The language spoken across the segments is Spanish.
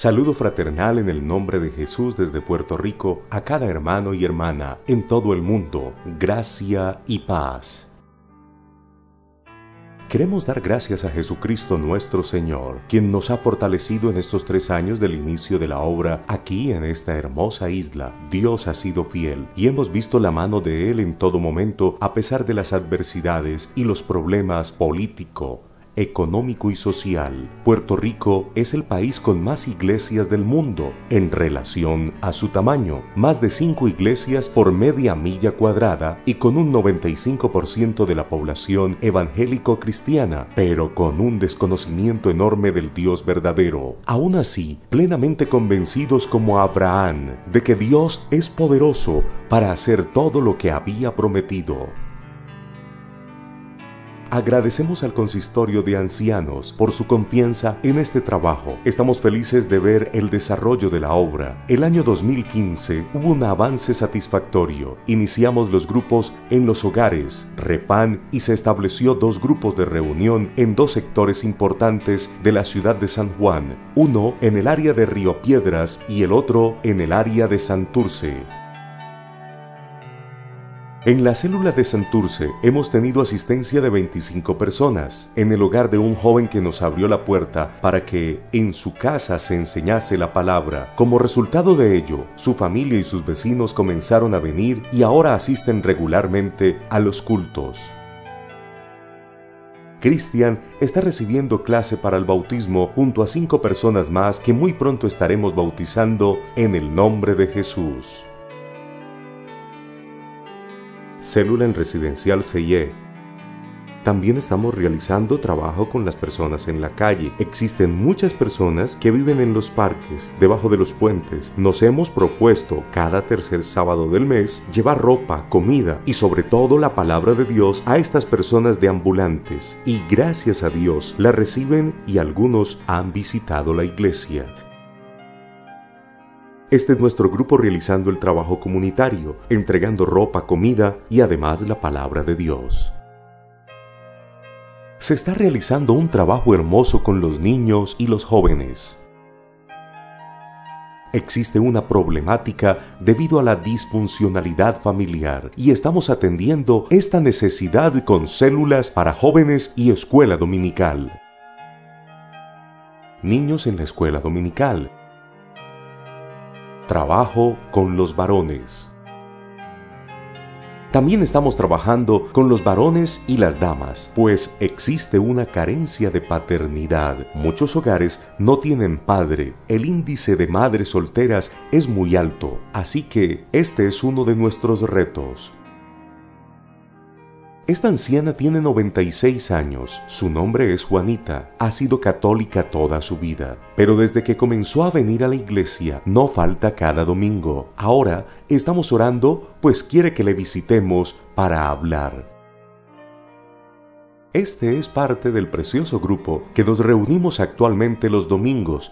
Saludo fraternal en el nombre de Jesús desde Puerto Rico a cada hermano y hermana en todo el mundo. Gracia y paz. Queremos dar gracias a Jesucristo nuestro Señor, quien nos ha fortalecido en estos 3 años del inicio de la obra aquí en esta hermosa isla. Dios ha sido fiel y hemos visto la mano de Él en todo momento a pesar de las adversidades y los problemas políticos, económico y social. Puerto Rico es el país con más iglesias del mundo en relación a su tamaño, más de 5 iglesias por media milla cuadrada y con un 95% de la población evangélico-cristiana, pero con un desconocimiento enorme del Dios verdadero. Aún así, plenamente convencidos como Abraham de que Dios es poderoso para hacer todo lo que había prometido. Agradecemos al Consistorio de Ancianos por su confianza en este trabajo. Estamos felices de ver el desarrollo de la obra. El año 2015 hubo un avance satisfactorio. Iniciamos los grupos en los hogares, Refán, y se estableció 2 grupos de reunión en 2 sectores importantes de la ciudad de San Juan, uno en el área de Río Piedras y el otro en el área de Santurce. En la célula de Santurce hemos tenido asistencia de 25 personas, en el hogar de un joven que nos abrió la puerta para que en su casa se enseñase la palabra. Como resultado de ello, su familia y sus vecinos comenzaron a venir y ahora asisten regularmente a los cultos. Cristian está recibiendo clase para el bautismo junto a 5 personas más que muy pronto estaremos bautizando en el nombre de Jesús. Célula en Residencial CIE. También estamos realizando trabajo con las personas en la calle. Existen muchas personas que viven en los parques, debajo de los puentes. Nos hemos propuesto cada tercer sábado del mes llevar ropa, comida y sobre todo la palabra de Dios a estas personas deambulantes. Y gracias a Dios la reciben y algunos han visitado la iglesia. Este es nuestro grupo realizando el trabajo comunitario, entregando ropa, comida y además la palabra de Dios. Se está realizando un trabajo hermoso con los niños y los jóvenes. Existe una problemática debido a la disfuncionalidad familiar y estamos atendiendo esta necesidad con células para jóvenes y escuela dominical. Niños en la escuela dominical. Trabajo con los varones. También estamos trabajando con los varones y las damas, pues existe una carencia de paternidad. Muchos hogares no tienen padre. El índice de madres solteras es muy alto, así que este es uno de nuestros retos. Esta anciana tiene 96 años, su nombre es Juanita, ha sido católica toda su vida, pero desde que comenzó a venir a la iglesia no falta cada domingo. Ahora estamos orando, pues quiere que le visitemos para hablar. Este es parte del precioso grupo que nos reunimos actualmente los domingos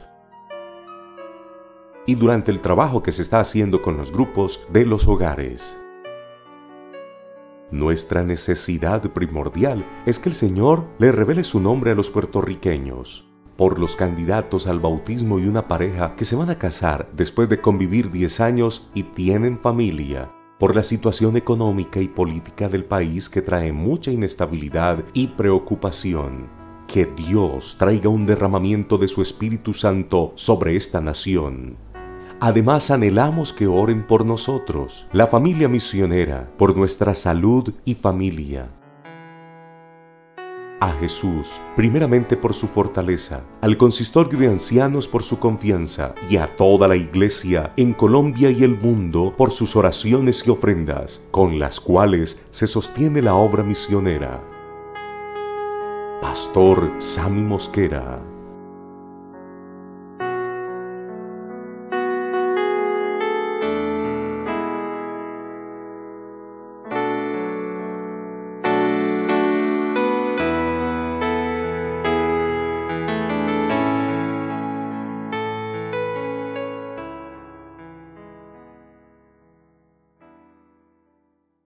y durante el trabajo que se está haciendo con los grupos de los hogares. Nuestra necesidad primordial es que el Señor le revele su nombre a los puertorriqueños, por los candidatos al bautismo y una pareja que se van a casar después de convivir 10 años y tienen familia, por la situación económica y política del país que trae mucha inestabilidad y preocupación. Que Dios traiga un derramamiento de su Espíritu Santo sobre esta nación. Además, anhelamos que oren por nosotros, la familia misionera, por nuestra salud y familia. A Jesús, primeramente por su fortaleza, al Consistorio de Ancianos por su confianza y a toda la Iglesia en Colombia y el mundo por sus oraciones y ofrendas, con las cuales se sostiene la obra misionera. Pastor Sammy Mosquera.